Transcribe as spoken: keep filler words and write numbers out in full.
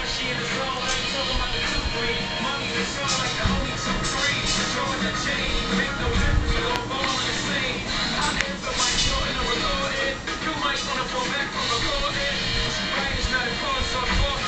She in the zone, I ain't talking about the two three. Mommy control like the homie two three. Controlling the chain, make no difference, we gon' fall in the same. I live for my short and recorded. You might wanna fall back from recording. Right is not a cause, so I'm